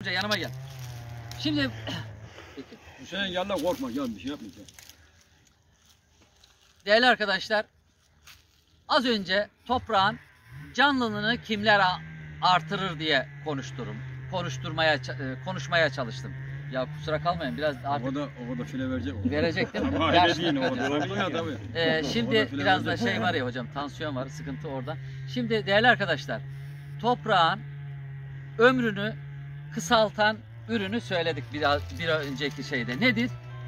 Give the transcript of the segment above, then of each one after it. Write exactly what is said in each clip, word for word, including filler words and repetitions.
Yanıma gel. Şimdi Hüseyin gel lan, korkma, gel, bir şey yapmayacağım. değerli arkadaşlar, az önce toprağın canlılığını kimler artırır diye konuşturum. Konuşturmaya konuşmaya çalıştım. Ya kusura kalmayın, biraz artık O da o da file verecek. verecek değil mi? Ama öyle değil, o da oldu ya tabii. Ee, şimdi biraz da şey var ya hocam, tansiyon var, sıkıntı orada. Şimdi değerli arkadaşlar, toprağın ömrünü kısaltan ürünü söyledik biraz bir önceki şeyde. Nedir?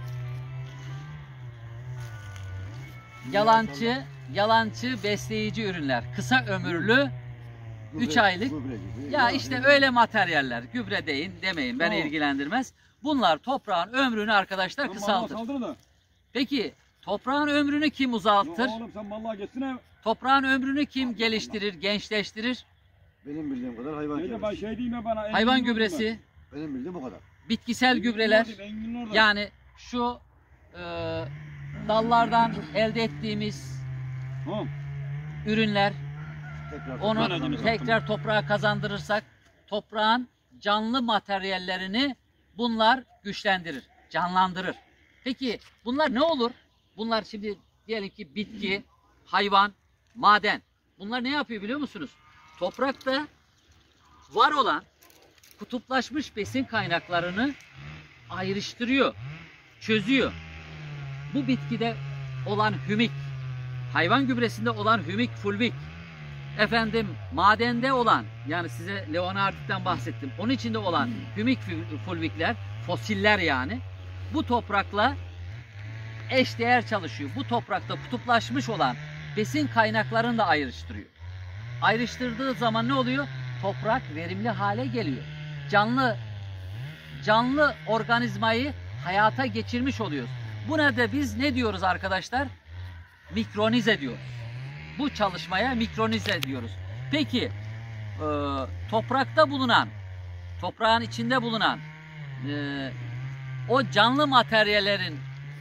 Yalancı, yalancı besleyici ürünler. Kısa ömürlü üç aylık. Ya işte öyle materyaller. Gübre deyin, demeyin. Beni Tamam. ilgilendirmez. Bunlar toprağın ömrünü arkadaşlar kısaltır. Peki toprağın ömrünü kim uzaltır? Oğlum sen vallahi gitsene. Toprağın ömrünü kim geliştirir, gençleştirir? Benim bildiğim kadar hayvan Neyse ben gübresi. şey diyeyim ya bana. Hayvan Engin gübresi, Benim bildiğim o kadar. bitkisel gübreler. Yani şu e, dallardan elde ettiğimiz Ha. ürünler, Tekrar onu Kullanacağız. tekrar toprağa kazandırırsak toprağın canlı materyallerini bunlar güçlendirir, canlandırır. Peki bunlar ne olur? Bunlar şimdi diyelim ki bitki, hayvan, maden. Bunlar ne yapıyor biliyor musunuz? Toprakta var olan kutuplaşmış besin kaynaklarını ayrıştırıyor, çözüyor. Bu bitkide olan hümik, hayvan gübresinde olan hümik fulvik, efendim madende olan, yani size leonardit'ten bahsettim, onun içinde olan hümik fulvikler, fosiller yani, bu toprakla eşdeğer çalışıyor. Bu toprakta kutuplaşmış olan besin kaynaklarını da ayrıştırıyor. Ayrıştırdığı zaman ne oluyor? Toprak verimli hale geliyor. Canlı canlı organizmayı hayata geçirmiş oluyoruz. Buna da biz ne diyoruz arkadaşlar? Mikronize diyoruz. Bu çalışmaya mikronize diyoruz. Peki e, toprakta bulunan, toprağın içinde bulunan e, o canlı materyallerin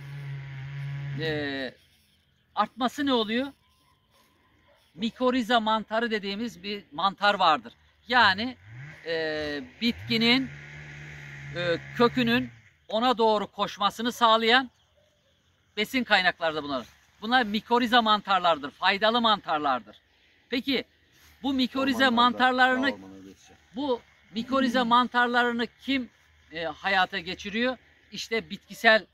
e, artması ne oluyor? Mikoriza mantarı dediğimiz bir mantar vardır. Yani e, bitkinin e, kökünün ona doğru koşmasını sağlayan besin kaynakları da bunlar. Bunlar mikoriza mantarlardır, faydalı mantarlardır. Peki bu mikoriza mantarlarını bu mikoriza mantarlarını kim e, hayata geçiriyor? İşte bitkisel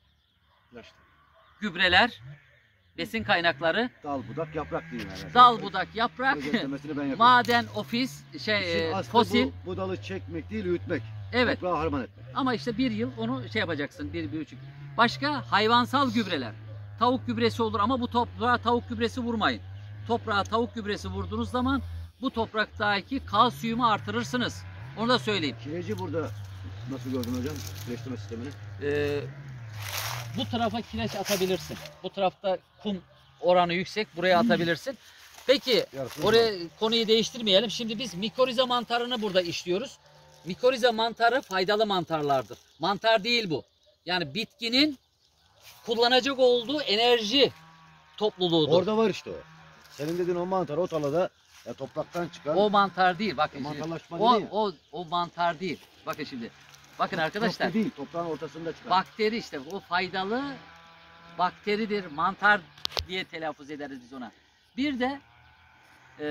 gübreler, besin kaynakları, Dal, budak, yaprak diyeyim yani. dal, budak, yaprak, Özetlemesini ben yapayım. maden, ofis, şey, İşin e, aslı fosil. Bu, bu dalı çekmek değil, üyütmek. Evet. Toprağı harman etmek. Ama işte bir yıl onu şey yapacaksın, bir, bir buçuk. Başka hayvansal gübreler. Tavuk gübresi olur ama bu toprağa tavuk gübresi vurmayın. Toprağa tavuk gübresi vurduğunuz zaman bu topraktaki kalsiyumu artırırsınız. Onu da söyleyeyim. Kireci burada nasıl gördün hocam? Kireçleme sistemini. Ee, bu tarafa kireç atabilirsin. Bu tarafta kum oranı yüksek. Buraya atabilirsin. Peki Yarısını oraya konuyu değiştirmeyelim. Şimdi biz mikoriza mantarını burada işliyoruz. Mikoriza mantarı faydalı mantarlardır. Mantar değil bu. Yani bitkinin kullanacak olduğu enerji topluluğudur. Orada var işte o. Senin dediğin o mantar o talada ya topraktan çıkan. O mantar değil. Bakın şimdi. Mantarlaşma O, değil ya. o, o mantar değil. Bakın şimdi. Bakın arkadaşlar. Yok, değil, toprağın ortasında çıkan. Bakteri işte. O faydalı bakteridir. Mantar diye telaffuz ederiz biz ona. Bir de e,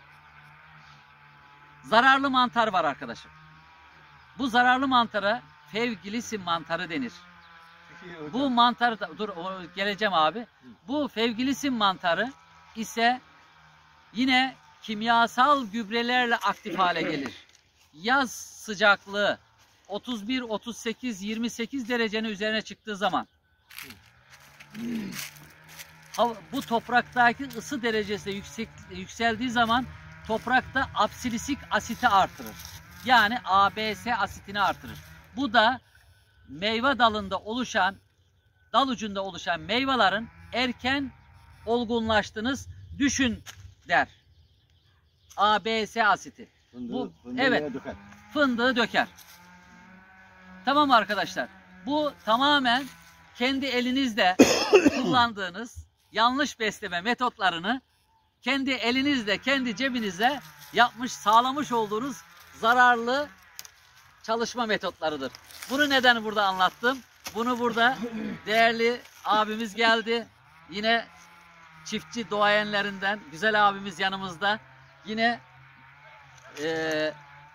zararlı mantar var arkadaşım. Bu zararlı mantara fevgilisin mantarı denir. Bu mantar da, dur o, geleceğim abi. Bu fevgilisin mantarı ise yine kimyasal gübrelerle aktif hale gelir. Yaz sıcaklığı otuz bir, otuz sekiz, yirmi sekiz derecenin üzerine çıktığı zaman bu topraktaki ısı derecesi de yüksek, yükseldiği zaman toprakta absilisik asiti artırır. Yani A B S asitini artırır. Bu da meyve dalında oluşan, dal ucunda oluşan meyvelerin erken olgunlaştığınız düşün der. A B S asiti. Fındığı, Bu fındığı evet döker. fındığı döker. Tamam mı arkadaşlar? Bu tamamen kendi elinizde kullandığınız yanlış besleme metotlarını kendi elinizle, kendi cebinizle yapmış, sağlamış olduğunuz zararlı çalışma metotlarıdır. Bunu neden burada anlattım? Bunu burada değerli abimiz geldi. Yine çiftçi doğayenlerinden güzel abimiz yanımızda. Yine eee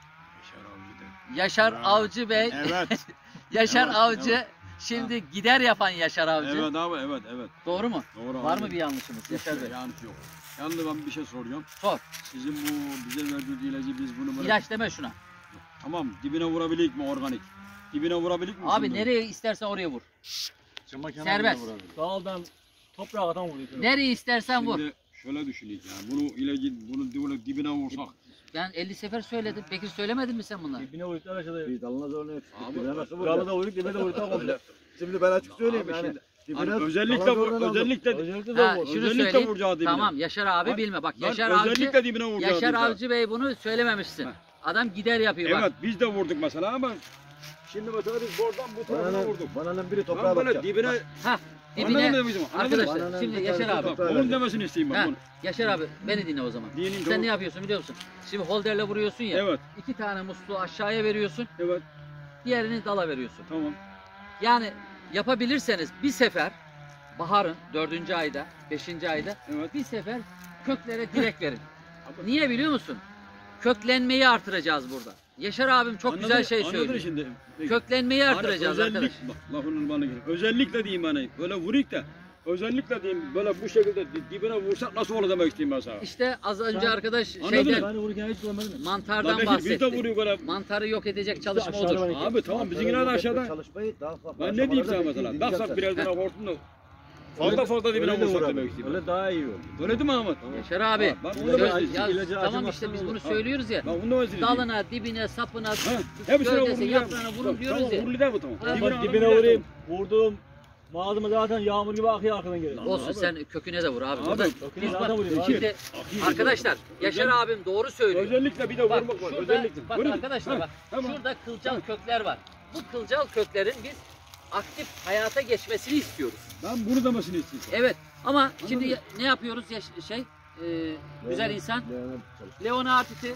Yaşar Avcı Bey. Evet. Yaşar Evet, Avcı. evet. Şimdi gider yapan Yaşar Avcı. Evet abi evet evet. Doğru mu? Doğru Var abi. mı bir yanlışımız Yaşar Bey? Yanlış yok. Yalnız ben bir şey soracağım. Sor. Sizin bu bize verdiğiniz ilacı biz bunu böyle... İlaç deme şuna. Tamam dibine vurabilik mi organik? Dibine vurabilik mi? Abi şimdi? nereye istersen oraya vur. Çama kenarına Serbest. vurabilik. Dağıldan toprağa atan vuruyor. Nereye istersen vur. Şimdi şöyle düşüneyim yani bunu ilacı bunu dibine, dibine vursak. Ben elli sefer söyledim. Bekir söylemedin mi sen bunları? Dibine vuruklar aşağıda. Bir dalına zorla Abi, dibine nasıl Dağlı vuracak? da vuruk, dibe de vuruk. Şimdi, şimdi ben açık söyleyeyim Abi yani. şimdi- Dibine Hani özellikle dalına vur, zorla aldım. özellikle Özellikle Ha, de vur. şunu özellikle söyleyeyim. vuracağı dibine. Tamam Yaşar abi Lan- bilme. Bak Lan Yaşar Avcı, özellikle dibine vuracağı Yaşar dibine. Avcı Bey bunu söylememişsin. Ha. Adam gider yapıyor Evet bak. biz de vurduk mesela ama şimdi mesela biz oradan bu tarafına Bananın, vurduk. bananın biri toprağa Lan böyle bakacak. dibine Ha Anladın dibine mı bizim? Anladın mı? arkadaşlar Bananın şimdi bir Yaşar tane abi. toprağa Onun bakacak. demesini isteyeyim ben Ha, bunu. Yaşar abi beni dinle o zaman. Dinin Sen doğru. ne yapıyorsun biliyor musun? Şimdi holderle vuruyorsun ya. Evet İki tane musluğu aşağıya veriyorsun. evet Diğerini dala veriyorsun. tamam. Yani yapabilirseniz bir sefer baharın dördüncü ayda, beşinci ayda Evet. bir sefer köklere direkt verin. Niye biliyor musun? Köklenmeyi artıracağız burada. Yaşar abim çok Anladın- güzel şey anladın söylüyor. şimdi. Peki. Köklenmeyi Hani artıracağız özellik, arkadaş. bak lafının bana gelin. Özellikle diyeyim hani böyle vurayım da özellikle diyeyim böyle bu şekilde di- dibine vursak nasıl olur demek isteyeyim ben sana. İşte az önce Sen- arkadaş Anladın şeyden mı? Ben vururken hiç görmedim. Lan mantardan Bekir, biz de bahsetti. vuruyor böyle. Mantarı yok edecek çalışma aşağıda olur. var. Abi tamam bizimkiler de aşağıda. Çalışmayı daha farklı Ben ne diyeyim sana aşamalarda mesela? bekleyecekler. Baksak biraz daha hortum da fazla Öyle- fazla dibine öyle de vursak vurabilir. demek isteyeyim. Öyle daha iyi olur. Öyle değil mi Ahmet? Yaşar abi. Ha, ben söyle- onu demek ya, ilacı tamam acımazsan işte biz bunu olur. söylüyoruz ya. Ben bunu demek isteyeyim. Dalına, dibine, sapına, Ha, hepsine gövdesi, vurun yaprağına vurun diyoruz Tamam ya. vurun der bu tamam. Ha, Bak adam dibine gider, vurayım. Vurduğum malzeme zaten yağmur gibi akıyor arkadan geliyor. Lan Olsun abi. sen köküne de vur abi. Abi, Burada köküne biz zaten bak, vuruyor abi. şimdi arkadaşlar Yaşar abim doğru söylüyor. Özellikle bir de Bak vurmak var. şurada Özellikle. bak Vurun. arkadaşlar Ha, bak. tamam. Şurada kılcal kökler var. Bu kılcal köklerin biz aktif hayata geçmesini istiyoruz. Ben bunu demesini istiyorum. Evet ama Anladın şimdi mı? ya- ne yapıyoruz yaş- şey e, güzel insan Leonard çalışıyor. leonarditi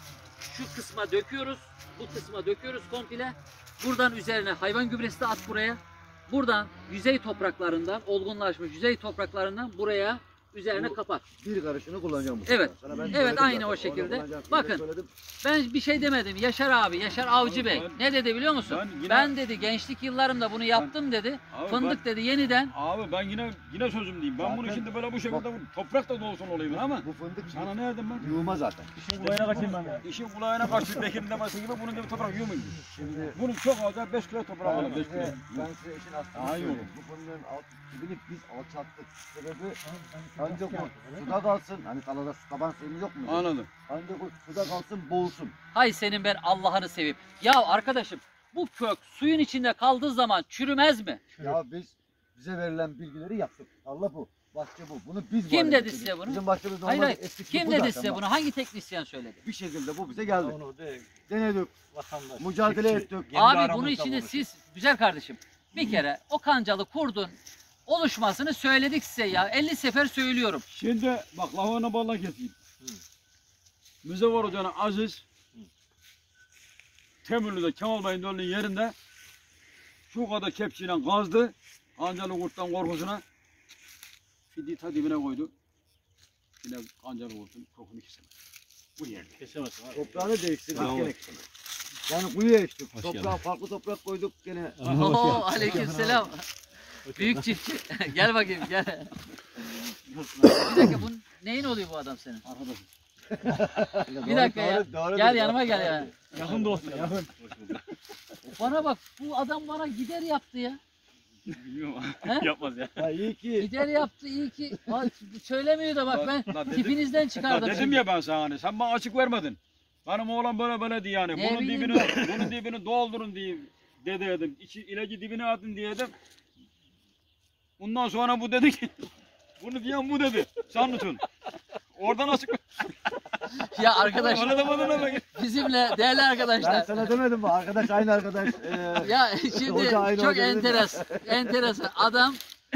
şu kısma döküyoruz. Bu kısma döküyoruz komple. Buradan üzerine hayvan gübresi de at buraya. Buradan yüzey topraklarından olgunlaşmış yüzey topraklarından buraya üzerine Bu- kapat. Bir karışını kullanacağım bu Evet. sefer. Sana ben Evet, söyledim aynı zaten. o Onu şekilde. kullanacağım. Bakın. Size söyledim. Ben bir şey demedim. Yaşar abi, Yaşar Avcı Bey. Ben- Ne dedi biliyor musun? Ben yine- Ben dedi gençlik yıllarımda bunu yaptım dedi. Abi Fındık dedi yeniden. Abi ben yine yine sözüm diyeyim. Ben bunu Zaten- şimdi böyle bu şekilde vur- toprak da dolsun olayım ama Bu fındık sana ne dedim ben? yuğuma zaten. İşin kulağına kaçayım ben ya. İşin kulağına kaçtı Bekir'in demesi gibi bunun gibi toprak yiyor muydu? Şimdi Bunun çok az beş kilo toprağı var. ben beş kilo. size, ben size işin aslını Daha iyi söyleyeyim. olur. Bu fındığın alt dibini biz alçalttık. Sebebi ancak o suda kalsın. Hani talada su taban suyumuz yok mu? Anladım. Ancak o suda kalsın boğulsun. Hay senin ben Allah'ını seveyim. Ya arkadaşım bu kök suyun içinde kaldığı zaman çürümez mi? Ya biz bize verilen bilgileri yaptık. Allah bu. Bahçe bu. Bunu biz Kim var dedi ettik. size bunu? Bizim bahçemiz Hayır normalde hayır. eskisi Kim bu dedi zaten size bak. bunu? Hangi teknisyen söyledi? Bir şekilde bu bize geldi. Onu değil. Denedik. Vatandaş. Mücadele çiftçi, ettik. kendi Abi aramızda bunun içinde konuşuyoruz. siz güzel kardeşim bir kere o kancalı kurdun oluşmasını söyledik size ya. elli sefer söylüyorum. Şimdi bak lafını balla keseyim. Müzevar Hoca'nın Aziz Temürlü'de Kemal Bey'in döndüğü yerinde şu kadar kepçeyle kazdı. Kancalı kurttan korkusuna fidi ta dibine koydu. Yine kancalı kurtun kokunu kesemez. Bu yerde. Kesemezsin abi. Toprağını değiştirdik Bravo. gene. Yani kuyuya içtik. Hoş Toprağa geldin. farklı toprak koyduk gene. Oo aleykümselam. Büyük çiftçi. Gel bakayım gel. Bir dakika bu neyin oluyor bu adam senin? Arkadaşım. Bir dakika ya. Doğru- doğru Gel diyor. yanıma gel ya. Yakın dostum yakın. Bana bak bu adam bana gider yaptı ya. Bilmiyorum. He? Yapmaz ya. Ya iyi ki. Gider yaptı iyi ki. Bak, söylemiyor da bak ben Lan- lan dedim- tipinizden Ya çıkardım. dedim ya ben sana hani sen bana açık vermedin. Benim oğlan böyle böyle diye yani. Ne bunun bileyim dibini bunun dibini doldurun diye dedi dedim. İçi ilacı dibine atın diye dedim. Bundan sonra bu dedi ki bunu diyen bu dedi. Sanıtın. Oradan açık. Ya arkadaşlar Bana da bana da bak. bizimle değerli Ben arkadaşlar. sana demedim mi? Arkadaş aynı arkadaş. Ee, Ya şimdi Hoca aynı çok hoca dedim ya. enteres, enteresan. Adam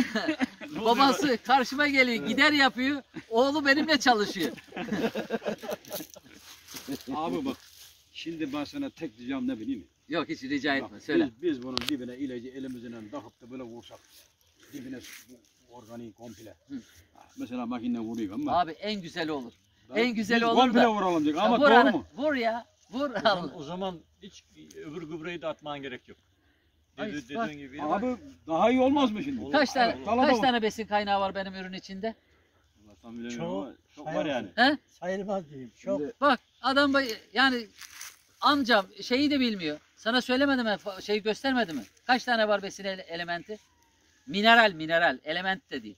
babası karşıma geliyor, gider yapıyor. Oğlu benimle çalışıyor. Abi bak. Şimdi ben sana tek diyeceğim ne bileyim mi? Yok hiç rica Bak, etme. Söyle. Biz, biz bunun dibine ilacı elimizden takıp da böyle vursak. Dibine bu organiği komple. Hı. Mesela makine vuruyor ama. Abi en güzeli olur. Ben- en güzeli biz olur komple da. vuralım diyor Ya ama vur, doğru ana- mu? vur ya. Vur. O zaman, o zaman hiç öbür gübreyi de atman gerek yok. Ay, Dedi, bak. dediğin gibi. Abi daha iyi olmaz mı şimdi? Olur. Kaç tane Abi, talaba kaç bak. tane besin kaynağı var benim ürün içinde? Tam bilemiyorum Çok- ama çok var yani. He? Sayılmaz diyeyim. Çok. Şimdi Bak adam bay- yani amcam şeyi de bilmiyor. Sana söylemedi mi? Fa- Şeyi göstermedi mi? Kaç tane var besin ele- elementi? Mineral, mineral. Element de değil.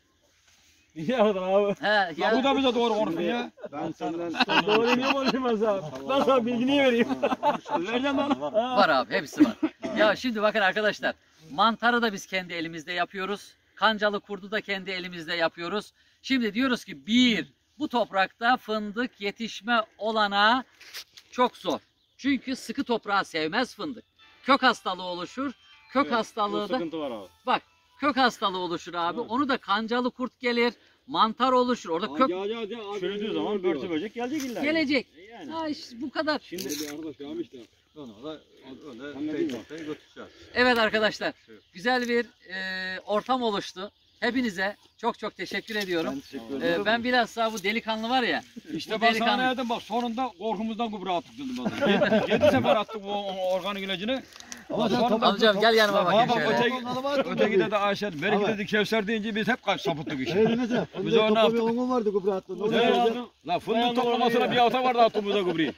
Niye aldın abi? He, Ya ya, bu da bize doğru konuşsun ya. ben senden Doğru niye konuşmaz abi? Ben sana bilgi niye vereyim? Vereceğim bana. var abi, hepsi var. Ya şimdi bakın arkadaşlar, mantarı da biz kendi elimizde yapıyoruz. Kancalı kurdu da kendi elimizde yapıyoruz. Şimdi diyoruz ki bir, bu toprakta fındık yetişme olanağı çok zor. Çünkü sıkı toprağı sevmez fındık. Kök hastalığı oluşur. Kök hastalığı da Sıkıntı var abi. bak kök hastalığı oluşur abi. Onu da kancalı kurt gelir. Mantar oluşur. Orada kök Çürüdüğü zaman börtü böcek gelecek illa. gelecek. E Yani. Ha işte bu kadar. Şimdi bir arkadaş gelmiş de. Onu da öyle Anladın mı? noktaya götüreceğiz. Evet arkadaşlar, güzel bir e, ortam oluştu. Hepinize çok çok teşekkür ediyorum. ben teşekkür E, ederim. ben bilhassa bu delikanlı var ya. İşte Bu ben sana delikanlı- ne dedim bak sonunda korkumuzdan gübre attık dedim ben. Yedi, yedi sefer attık o, o organik ilacını. Ama sen Sonra- toprak- Amcam gel yanıma Bak, bakayım bak, şöyle. öteki, Öteki, öteki de de Ayşe, belki Ama- dedi Kevser deyince biz hep kaç sapıttık işi. Öyle mesela. Biz Fındık onu toplamayı yaptık. onun vardı gübre attın. Onu Ne söyledi. yaptın? La fındık Dayandı toplamasına oraya. bir hafta vardı attığımızda gübreyi.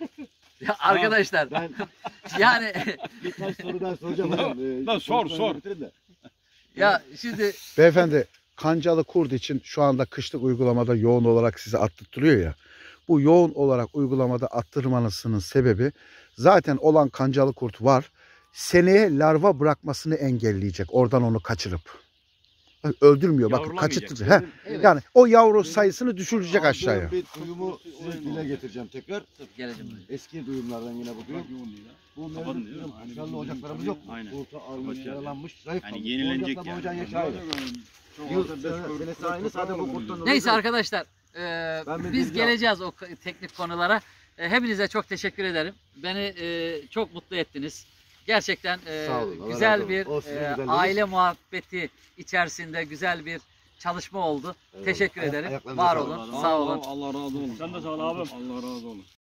Ya arkadaşlar Ben yani birkaç soru daha soracağım. hocam. Ee, Lan sor, konuşmayı sor. bitirin de. ya şimdi Beyefendi, kancalı kurd için şu anda kışlık uygulamada yoğun olarak size attırtılıyor ya. Bu yoğun olarak uygulamada attırmanızın sebebi zaten olan kancalı kurt var. Seneye larva bırakmasını engelleyecek. Oradan onu kaçırıp. Öldürmüyor bakın Yavrulamayacak. kaçırtıcı. He. evet, Yani o yavru sayısını düşürecek Aldığım aşağıya. bir duyumu size dile getireceğim tekrar. geleceğim. Eski duyumlardan yine bu duyum. Bu Kapadın mevcut değil mi? duyum. Hani Aşağıda bizim- ocaklarımız yok. Aynen. Kurta almış, Kapatacağız yaralanmış, zayıf Hani kalmış. yenilenecek Ocakla bu yani. ocağın yaşı ayrı. Yıl, sene- senesi aynı, sadece bu kurttan dolayı Neyse değil. arkadaşlar e, Ben bir biz bilgi geleceğiz o k- teknik konulara. E, hepinize çok teşekkür ederim. Beni e, çok mutlu ettiniz. Gerçekten e, Sağ olun, Allah razı güzel olsun. bir O sizin e, güzelliğiniz. aile muhabbeti içerisinde güzel bir çalışma oldu. Eyvallah. Teşekkür Ayak- ederim. ayaklarınıza Var sağlık. olun. Sağ olun. Allah razı olsun. Sen de sağ ol abim. Allah razı olsun.